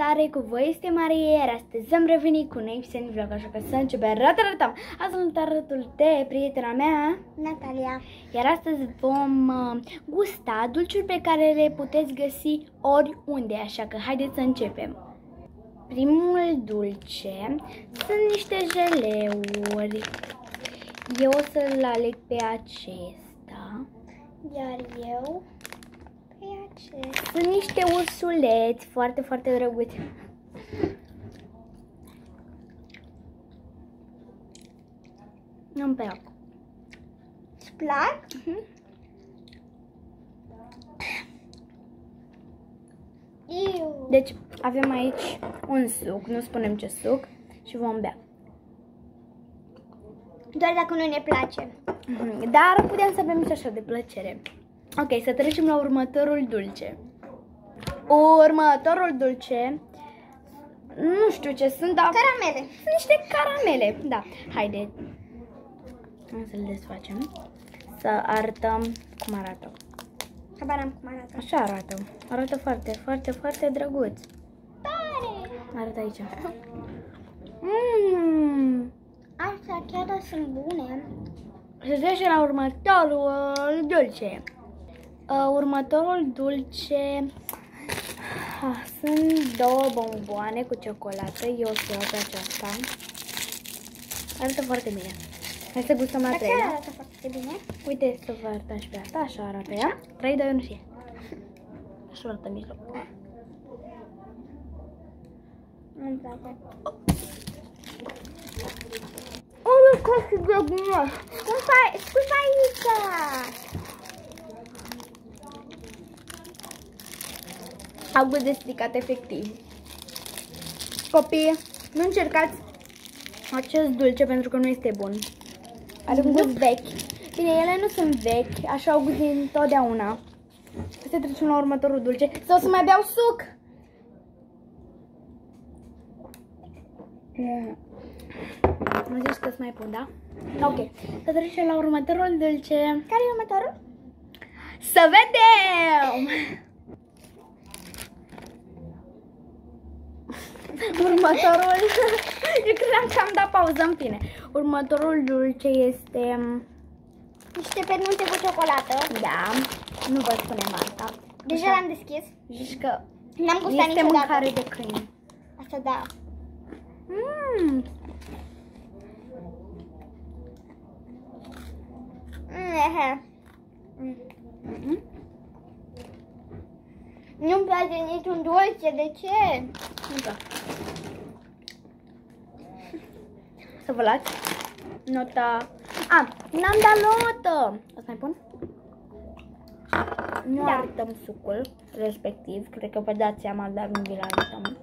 Salutare, cu voi este Marie, iar astăzi am revenit cu un episod vlog, așa că să începem. Ratatam! Azi sunt alături de prietena mea, Natalia. iar astăzi vom gusta dulciuri pe care le puteți găsi oriunde, așa că haideți să începem. Primul dulce sunt niște jeleuri. Eu o să-l aleg pe acesta. Iar eu pe acest. Sunt niște ursuleți foarte, foarte drăguți. Nu-mi plac. Îți plac? Iu. Deci avem aici un suc, nu spunem ce suc, și vom bea. Doar dacă nu ne place. Dar putem să bem și așa de plăcere. Ok, să trecem la următorul dulce. Următorul dulce, nu știu ce sunt, dar Caramele. sunt niște caramele. Da, haide. Hai să le desfacem. Să arătăm cum arată. Habar am cum arată. Așa arată. Arată foarte, foarte, foarte drăguț. Tare! Arată aici. Astea chiar sunt bune. Să trecem la următorul dulce. Următorul dulce sunt două bomboane cu ciocolată. Eu o să iau pe aceasta. Arată foarte bine. Hai să gustăm la Dar treilea. chiar arată foarte bine. Uite, să vă arăt și pe asta. Așa arată ea. 3, 2, 1 și așa arată în mijloc. Nu-mi place. Oh, ce de bine! Scuza aici! Au gust de stricat, efectiv. Copii, nu încercați acest dulce pentru că nu este bun. Are un gust vechi. Bine, ele nu sunt vechi, așa au gust întotdeauna. Să trecem la următorul dulce. Sau să mai beau suc? Nu zici că să mai pun, da? Ok. Să trecem la următorul dulce. Care e următorul? Să vedem! Următorul, eu credeam că am dat pauză, în fine. Următorul dulce este, Niște penunte cu ciocolată. da, nu vă spunem asta. Deja l-am deschis. Zici că N-am gustat este niciodată. mâncare de câini. Asta da. Nu-mi place niciun dulce, de ce? Nu plac. Să vă luați nota. N-am dat notă. O să mai pun? Nu Da. arătăm sucul respectiv. Cred că vă dați seama, dar nu vi-l arătăm.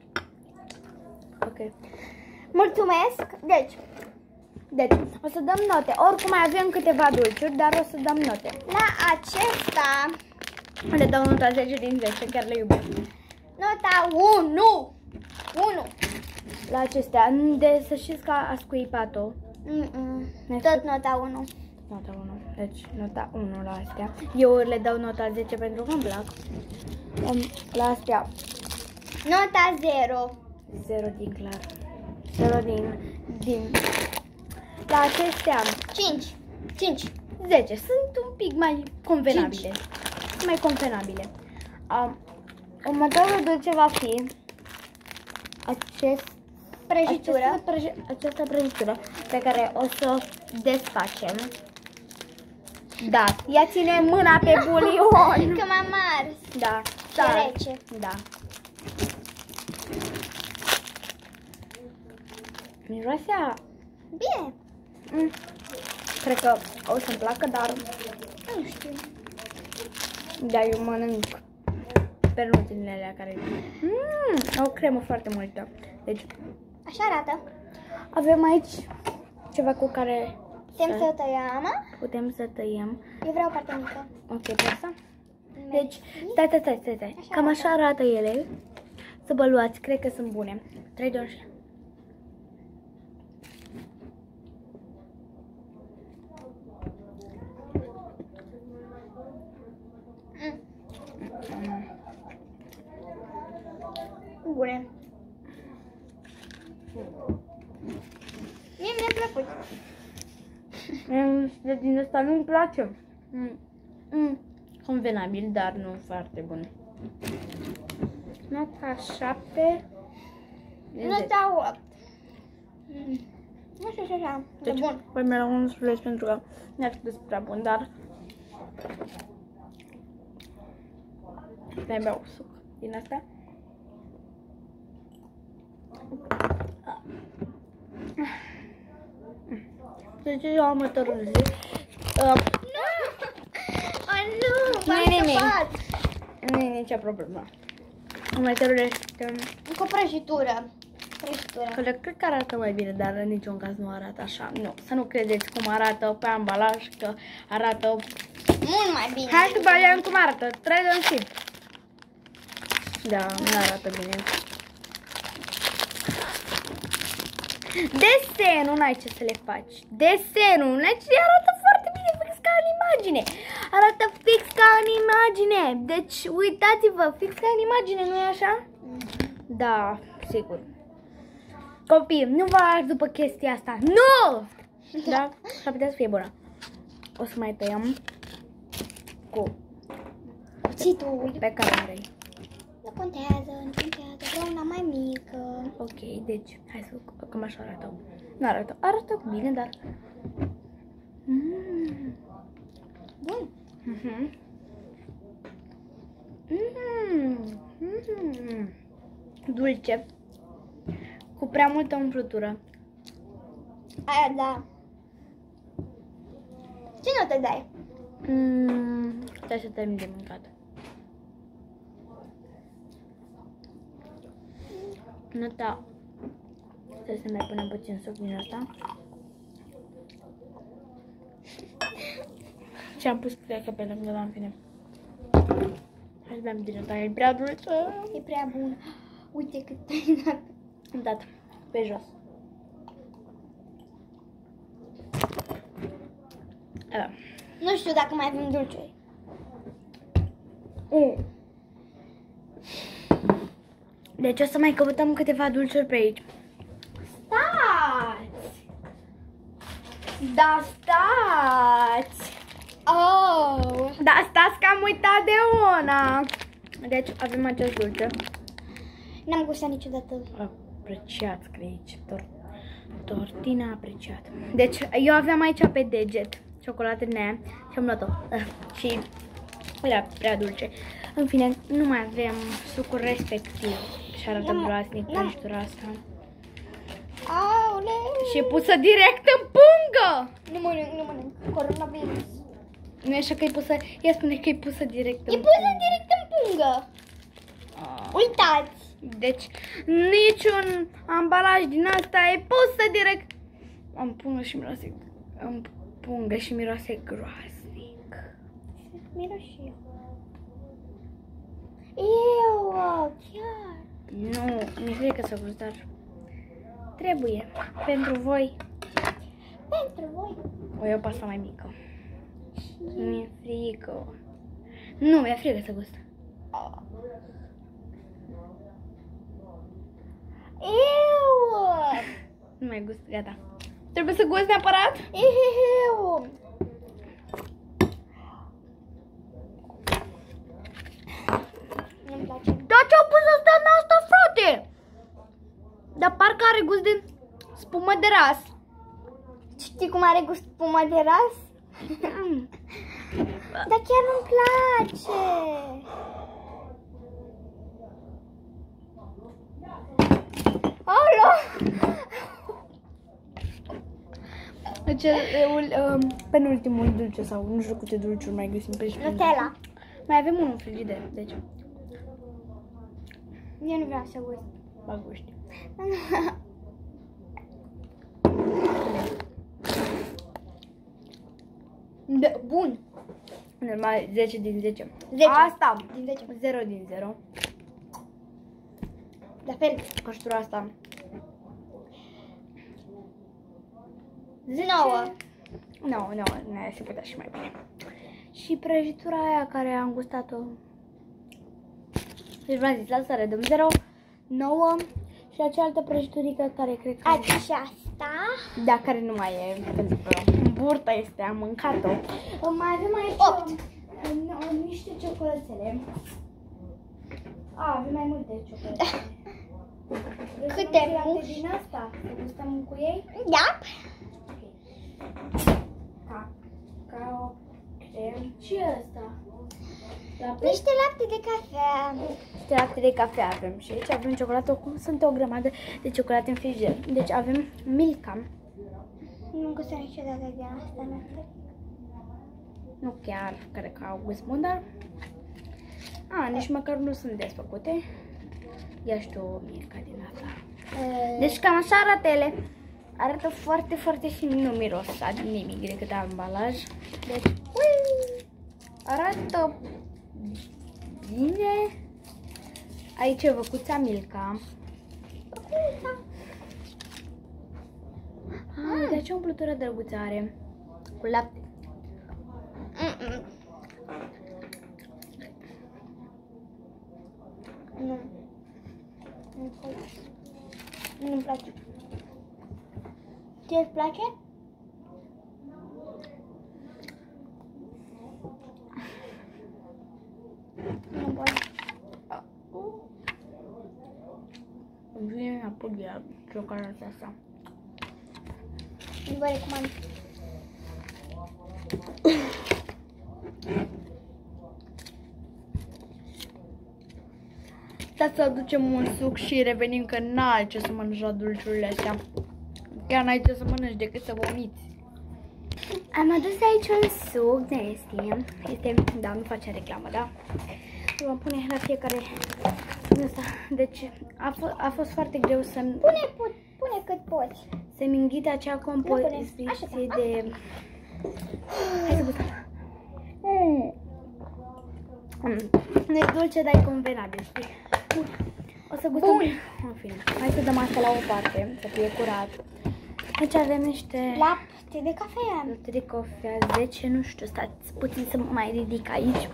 Ok. Mulțumesc. Deci, o să dăm note. Oricum mai avem câteva dulciuri, dar o să dăm note. La acesta, Le dau nota 10 din 10, chiar le iubesc. nota 1. 1. La acestea, de să știți că a scuipat-o. Tot nota 1. Nota 1. Deci, nota 1 la astea. Eu le dau nota 10 pentru că îmi plac. La astea, Nota 0. 0 din clar. 0 din... La acestea, 5. 5. 10. Sunt un pic mai convenabile. Mai convenabile. Următorul dulce va fi Prăjitură. această prăjitură pe care o să o desfacem. Da, ea ține mâna pe bulion. Că m-am ars. Da, E rece. Da. Miroasea, Bine. cred că o să-mi placă, dar Nu știu. da, eu mănânc pernuțele alea care au cremă foarte multă. Deci, Așa arată. avem aici ceva cu care Putem să tăiăm. putem să tăiem. Eu vreau partea mică. Ok, pe asta? Deci, stai. Așa Cam așa arată ele. Să vă luați, cred că sunt bune. 3, 2, 1. bune. Mie mi-a plăcut. Din ăsta nu-mi place. Convenabil, dar nu foarte bun. Nota 7. Nota 8. Nu știu așa. Deci, Bun. voi mi-a un suflet pentru că nu ar fi prea bun, dar mai beau suc din asta. Deci eu următorul zi. Nu e nicio problemă. Următorul este Cu o prăjitură. cred că arată mai bine, dar în niciun caz nu arată așa. Nu, să nu credeți cum arată pe ambalaj, că arată Mult mai bine. hai să vedem cum arată. Trei în șip. Da, nu arată bine. Desenul, n-ai ce să le faci. Desenul, n-ai ce arată foarte bine, fix ca în imagine. Arată fix ca în imagine. Deci, uitați-vă, fix ca în imagine, nu-i așa? Da, sigur. Copii, nu vă arăt după chestia asta. Nu! Da? S-ar putea să fie bună. O să mai tăiăm cu cuțitul. pe care vrei. Nu contează, nu contează. Vreau una mai mică. Ok, deci, hai să cam așa arată. Nu arată. Arată bine, dar... Bun. Dulce. Cu prea multă umplutură. Aia, da. Ce notă dai? Stai să termin de mâncat. Nota. Stai să mai punem puțin suc din asta. Și am pus cred că pe lângă, dar în fine. Hai să bem din asta, e prea dulce. E prea bun. Uite cât ai dat. Am dat pe jos. Nu știu dacă mai avem dulciuri. Deci o să mai căutăm câteva dulciuri pe aici. Stați! Da, stați! Oh! Da, stați că am uitat de una! Deci avem acest dulce. N-am gustat niciodată. Apreciat, scrie aici. Tortina apreciat. Deci eu aveam aici pe deget ciocolată din aia și am luat-o. Și era prea dulce. În fine, nu mai avem sucul respectiv. Și arată groaznic prăjitura asta. Aole! Și e pusă direct în pungă! Nu mănânc. Coronavirus. Nu e așa că e pusă, ea spune că e pusă direct în E pusă direct în pungă. Uitați! Deci, niciun ambalaj din asta e pusă direct în pungă și miroase, groaznic. Miros și eu. Eu, chiar. Nu, mi-e frică să gust, dar trebuie. Pentru voi. Pentru voi. O iau pe asta mai mică. Mi-e frică. Nu, mi-e frică să gust. Eu. Nu mai gust, gata. Trebuie să gust neapărat? Eu. Nu-mi place. Dar ce-au pus asta în asta, frate? Dar parcă are gust de spumă de ras. Știi cum are gust spuma de ras? Dar chiar nu-mi place. Olo! Deci, penultimul dulce sau nu știu câte dulciuri mai găsim pe frigider. Nutella. Mai avem unul în frigider, deci Eu nu vreau să gust. bag guști. Bun. Normal, 10 din 10. 10. Asta, Din 10. 0 din 0. La fel. Coștura asta. 9. Nu, se putea și mai bine. Și prăjitura aia care am gustat-o. Deci v-am zis, la sără dăm 0. nouă și la cealaltă prăjiturică care cred că... Aceasta. Da, care nu mai e, pentru că burta este, am mâncat-o. Mai avem aici 8. niște ciocolățele. Avem mai multe ciocolățele. Câte muși? Din asta, să gustăm cu ei? Da. Cacao, crem. Ce e ăsta? Niște lapte de cafea. Niște lapte de cafea avem și aici avem ciocolată. Cum sunt o grămadă de ciocolate în frigider. Deci avem Milka. Nu gustă niciodată de asta, nu. Nu chiar, care că au gust bun, dar... nici măcar nu sunt desfăcute. Ia și tu Milka din asta. Deci cam așa arată ele. Arată foarte, foarte și nu miros nimic decât ambalaj. Deci, arată bine. Aici e văcuța Milka. De ce o umplutură drăguță are? Cu lapte. Nu. Nu-mi place. Ție îți place? Nu pot. Îmi vine înapoi de ciocolata asta. Nu vă recomand. Stați să aducem un suc și revenim, că n-ai ce să mănânci la dulciurile astea. Chiar n-ai ce să mănânci decât să vomiți. Am adus aici un suc de este, da, nu face reclamă, da? Îl vom pune la fiecare ăsta. Deci a fost foarte greu să-mi... Pune cât poți. Să-mi înghite acea compoziție de... Hai să gustăm. Nu e dulce, dar e convenabil, știi? O să gustăm. În fine, hai să dăm asta la o parte, să fie curat. Aici avem niște lapte de cafea. Lapte de cafea, 10, nu știu, stați puțin să mă mai ridic aici.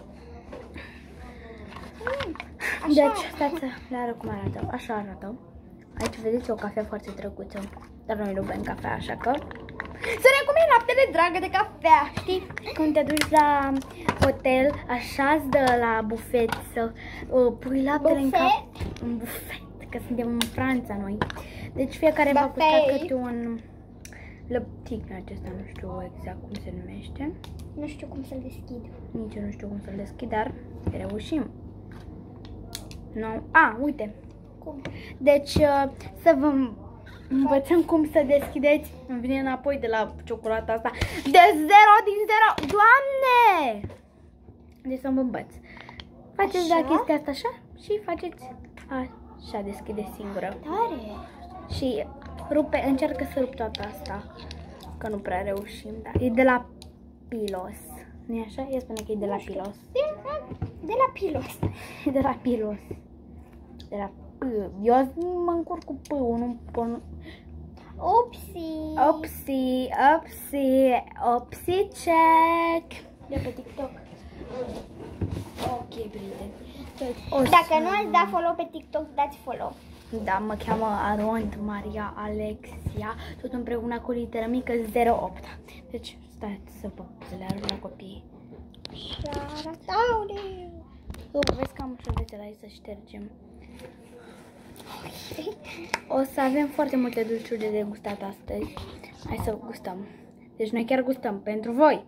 Deci, stați să le arăt cum arată. Așa arată. Aici vedeți o cafea foarte drăguță. Dar noi nu bem cafea, așa că... Să ne cum e laptele dragă de cafea, știi? Când te duci la hotel, așa-ți dă la bufet să pui laptele în bufet, că suntem în Franța noi. Deci fiecare va gusta câte un lăptic acesta, nu știu exact cum se numește. Nu știu cum să-l deschid. Nici eu nu știu cum să-l deschid, dar reușim. Uite. Cum? Deci să vă învățăm cum să deschideți. Îmi vine înapoi de la ciocolata asta. De 0 din 0. Doamne! Deci să mă învăț. Faceți la chestia asta așa și faceți așa, deschide singură. Tare! Și încearcă să rup toată asta. Că nu prea reușim, da. E de la Pilos. Nu-i așa? Ea spune că e de la Pilos. De la Pilos. De la Pilos. De la P. Eu mă încurc cu P-ul, nu pun... Upsi, check. De pe TikTok. Ok, prieteni. Dacă nu ați dat follow pe TikTok, dați follow. Da, mă cheamă Arond Maria Alexia, tot împreună cu literă mică 08. Deci, stați să le arăt la copii. Vezi că am șervețele aici să ștergem. O să avem foarte multe dulciuri de degustat astăzi. Hai să gustăm. Deci noi chiar gustăm pentru voi.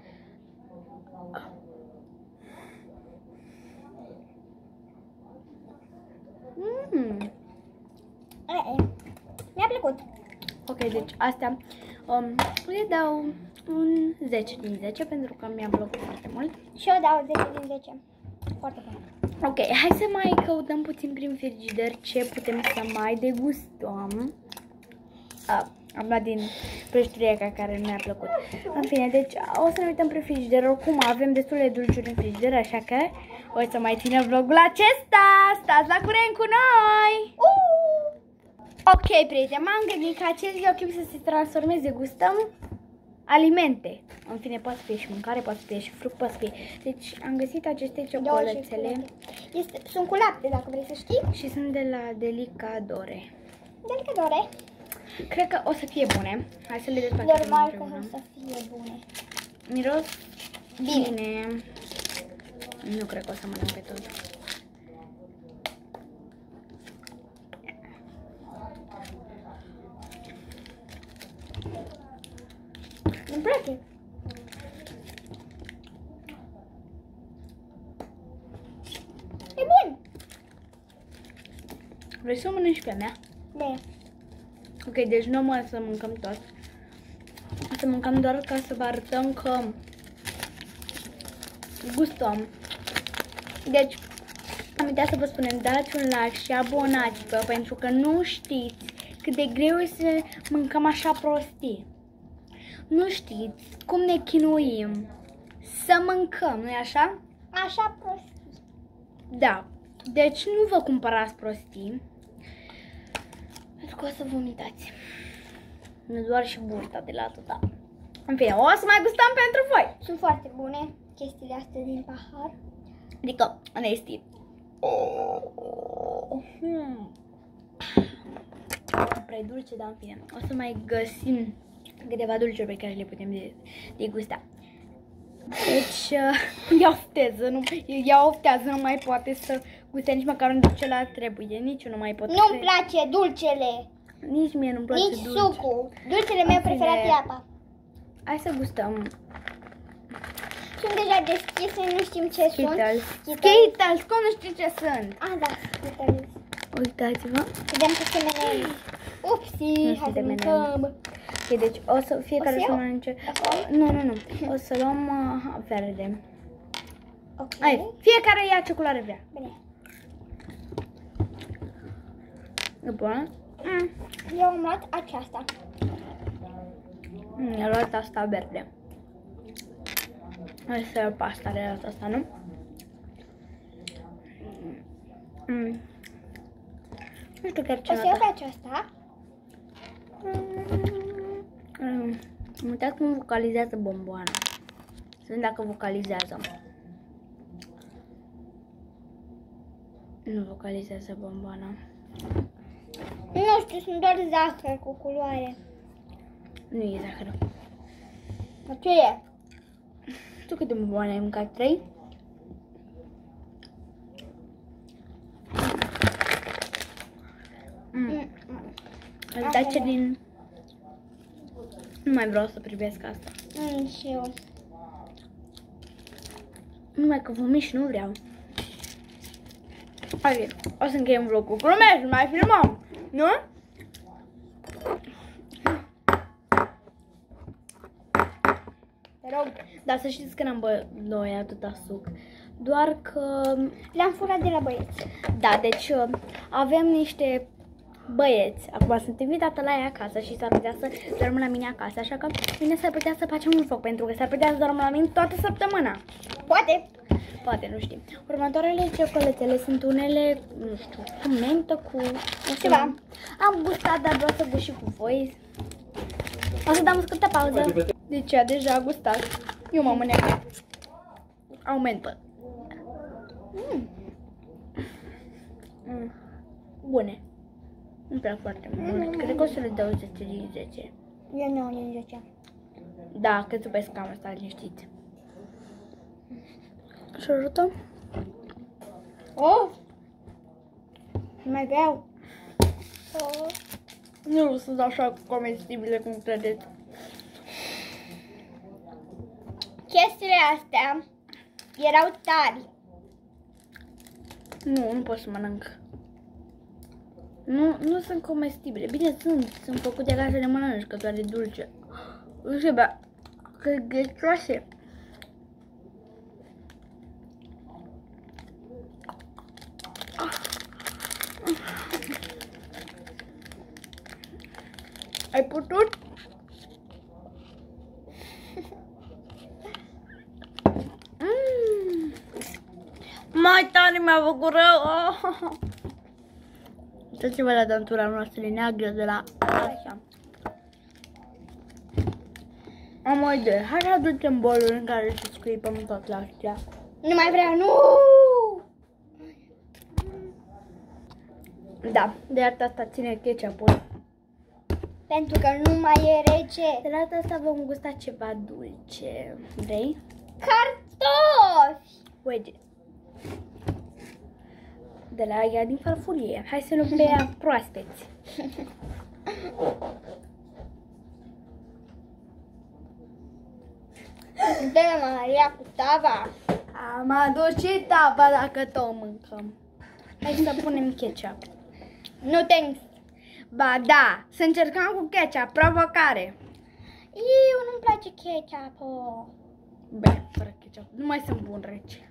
Mi-a plăcut. Ok, deci astea le dau un 10 din 10 pentru că mi-a plăcut foarte mult. Și eu dau 10 din 10. Foarte bun. Ok, hai să mai căutăm puțin prin frigider ce putem să mai degustăm. Am luat din prăjituria care nu mi-a plăcut. În fine, deci o să ne uităm prin frigider. Oricum avem destule dulciuri în frigider, așa că o să mai ținem vlogul acesta. Stați la curent cu noi! Ok, prieteni, m-am gândit că acest videoclip să se transformeze. Gustăm alimente. În fine, poate să fie și mâncare, poate să fie și fruct, poate să fie. Deci am găsit aceste ciocolățele. Sunt cu lapte, dacă vrei să știi. Și sunt de la Delicadore. Delicadore. Cred că o să fie bune. Hai să le despachetăm Normal că împreună. o să fie bune. Miros Bine. bine. Nu cred că o să mănânc pe tot. Îmi place. E bun. Vrei să o mănânci pe a mea? Bine. Ok, deci nu mă să mâncăm tot. O să mâncăm doar ca să vă arătăm că gustăm. Deci, am uitat să vă spunem, dați un like și abonați-vă, pentru că nu știți cât de greu e să mâncăm așa prostii. Nu știți cum ne chinuim să mâncăm, nu-i așa? Așa prostii. Da. Deci nu vă cumpărați prostii, pentru că o să vomitați. Nu doar și burta de la atâta. În fine, o să mai gustăm pentru voi. Sunt foarte bune chestiile astea din pahar. Adică, onesti. Prea dulce, dar în fine. O să mai găsim câteva dulciuri pe care le putem degusta. Deci, ea oftează, nu mai poate să guste nici măcar un dulce la trebuie. Nici eu nu mai pot. Nu-mi place dulcele. Nici mie nu-mi place Nici dulce. sucul. Dulcele meu preferat e apa. Hai să gustăm. Sunt deja deschise, nu știm ce sunt. Skittles, cum nu știu ce sunt? Ah, da, Skittles. Uitați-vă. Vedem că se menei. Upsi, hai să mâncăm. Ok, deci o să fiecare O să să iau? mănânce. Nu. O să luăm verde. Ok. Hai, fiecare ia ce culoare vrea. Bine. E bună? Eu am luat aceasta. Mi-a luat asta verde. Hai să iau pe asta de data asta, nu? Nu știu chiar ce O să iau notă. pe aceasta. Am uitat cum vocalizează bomboana. Să vedem dacă vocalizează. Nu vocalizează bomboana. Nu știu, sunt doar zahăr cu culoare. Nu e zahăr. Dar ce e? Tu câte bomboane ai mâncat? 3? Îți dai ce din... Nu mai vreau să privesc asta. Și eu. Numai că vomit și nu vreau. Ok, o să încheiem vlogul. Glumesc, nu mai filmăm, nu? Te rog. Dar să știți că n-am băut noi atâta suc. Doar că... Le-am furat de la băieți. Da, deci avem niște băieți. Acum sunt invitată la ea acasă și s-ar putea să dormă la mine acasă. Așa că mine s-ar putea să facem un foc, pentru că s-ar putea să dormă la mine toată săptămâna. Poate. Poate, nu știm. Următoarele ciocolățele sunt unele, nu știu, cu mentă, cu... Ceva. Am gustat, dar vreau să gust și cu voi. O să dăm o scurtă pauză. Deci ea deja a gustat. Eu m-am înecat. Au mentă. Bune. Îmi plac foarte mult. Cred că o să le dau 10 din 10. Eu nu din 10. Da, că zupesc cam asta, liniștiți. Și ajută? Oh! Mai vreau. Oh. Nu sunt așa comestibile cum credeți. Chestiile astea erau tari. Nu pot să mănânc. Nu sunt comestibile. Bine, sunt făcute ca să le mănânci, că doar de dulce. Nu știu, bă, că ghețoase. Ai putut? Mai tare mi-a făcut rău. Uitați-vă la dantura noastră neagră de la așa. Am o idee. Hai să aducem bolul în care să scuipăm tot la astea. Nu mai vreau, nu! Da, de data asta ține ketchup-ul. Pentru că nu mai e rece. De data asta vom gusta ceva dulce. Vrei? Cartofi! Uite. De la ea din farfurie. Hai să luăm pe ea proaspeți. Dă-le Maria cu tava. Am adus și tava dacă tot mâncăm. Hai să punem ketchup. Nu thanks. Ba da, să încercăm cu ketchup, provocare. Eu nu-mi place ketchup-ul. Bine, fără ketchup. Nu mai sunt bun rece.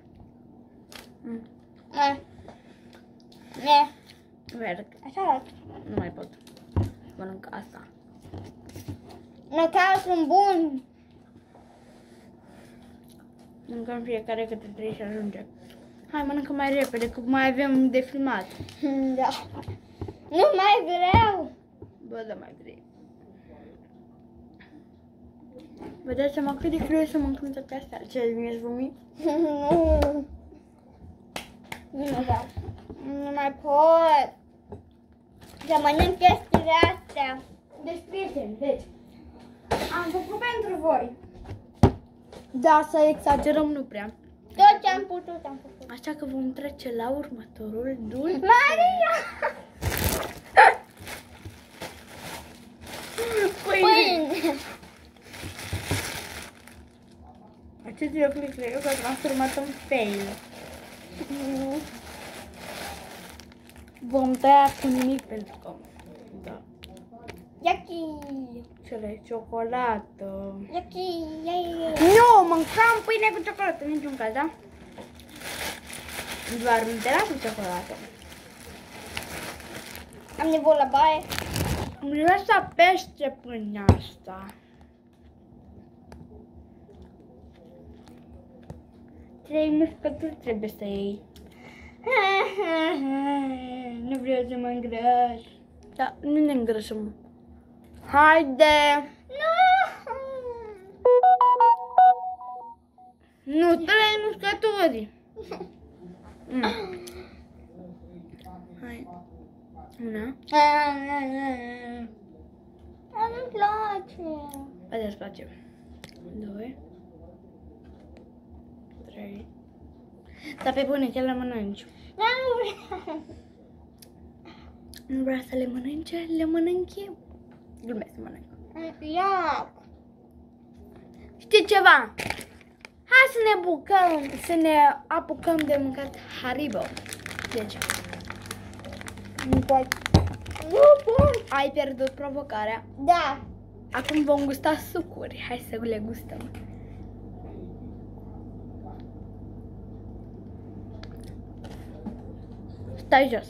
Ne. Merg. Așa arată. Nu mai pot. Mănânc asta. Măcar sunt buni. Mâncăm fiecare câte 3 și ajunge. Hai, mănâncă mai repede, că mai avem de filmat. Da. Nu mai vreau. Bă, da, mai vrei. Vă dați seama cât de greu e să mâncăm toate astea? Ce, mi-ești vomit? Nu. Nu mai vreau. Nu mai pot. Să mănânc chestiile astea. Deci, prieteni, deci, am făcut pentru voi. Da, să exagerăm nu prea. Tot ce am putut, am făcut. Așa că vom trece la următorul dulce. Maria! Pâine! Acest videoclip cred că s-a transformat în fail. Vom tăia cu nimic pentru că... Da. Yaki! Cele ciocolată. Yaki! Nu, mâncam pâine cu ciocolată, în niciun caz, da? Doar Nutella cu ciocolată. Am nevoie la baie. Am vrea să pește pâinea asta. 3 muscături trebuie să iei. Nu vreau să mă îngraș. Da, nu ne îngrășăm. Haide! Nu, 3 muscături. Hai. Una. Nu-mi place. Aia îți place. 2. 3. Dar pe bune, chiar le mănânci. Nu vreau. Nu vrea să le mănânce? Le mănânc eu. Glumesc să mănânc. Ia. Știi ceva? Hai să ne bucăm, să ne apucăm de mâncat Haribo. Deci, Nu pot. Nu pot. ai pierdut provocarea. Da. Acum vom gusta sucuri. Hai să le gustăm. Stai jos.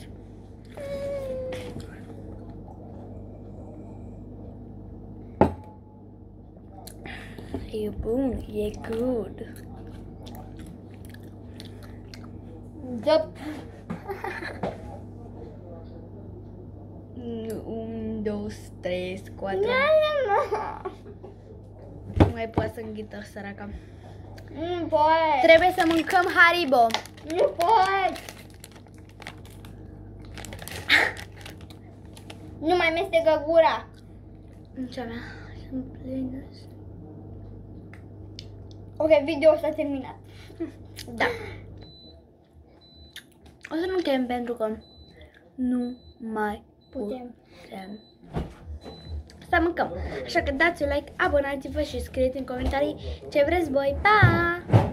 E bun, e good. Da. 1, 2, 3, 4. Nu mai poate să înghită, săraca. Nu pot. Trebuie să mâncăm Haribo. Nu pot. Nu mai mestecă gura. Cea mea, sunt plină. Ok, video s-a terminat. Da. O să nu chem pentru că nu mai putem. Să mâncăm. Așa că dați un like, abonați-vă și scrieți în comentarii ce vreți voi. Pa!